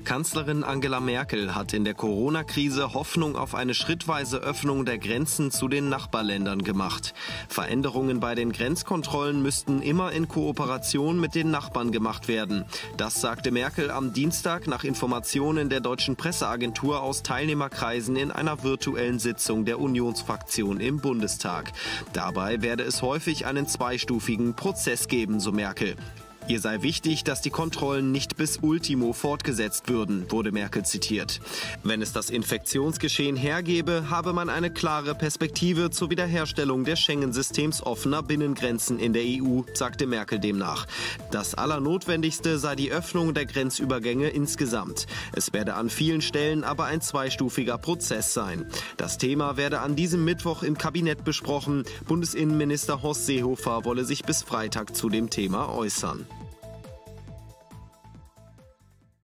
Kanzlerin Angela Merkel hat in der Corona-Krise Hoffnung auf eine schrittweise Öffnung der Grenzen zu den Nachbarländern gemacht. Veränderungen bei den Grenzkontrollen müssten immer in Kooperation mit den Nachbarn gemacht werden. Das sagte Merkel am Dienstag nach Informationen der deutschen Presseagentur aus Teilnehmerkreisen in einer virtuellen Sitzung der Unionsfraktion im Bundestag. Dabei werde es häufig einen zweistufigen Prozess geben, so Merkel. Ihr sei wichtig, dass die Kontrollen nicht bis Ultimo fortgesetzt würden, wurde Merkel zitiert. Wenn es das Infektionsgeschehen hergebe, habe man eine klare Perspektive zur Wiederherstellung des Schengen-Systems offener Binnengrenzen in der EU, sagte Merkel demnach. Das Allernotwendigste sei die Öffnung der Grenzübergänge insgesamt. Es werde an vielen Stellen aber ein zweistufiger Prozess sein. Das Thema werde an diesem Mittwoch im Kabinett besprochen. Bundesinnenminister Horst Seehofer wolle sich bis Freitag zu dem Thema äußern.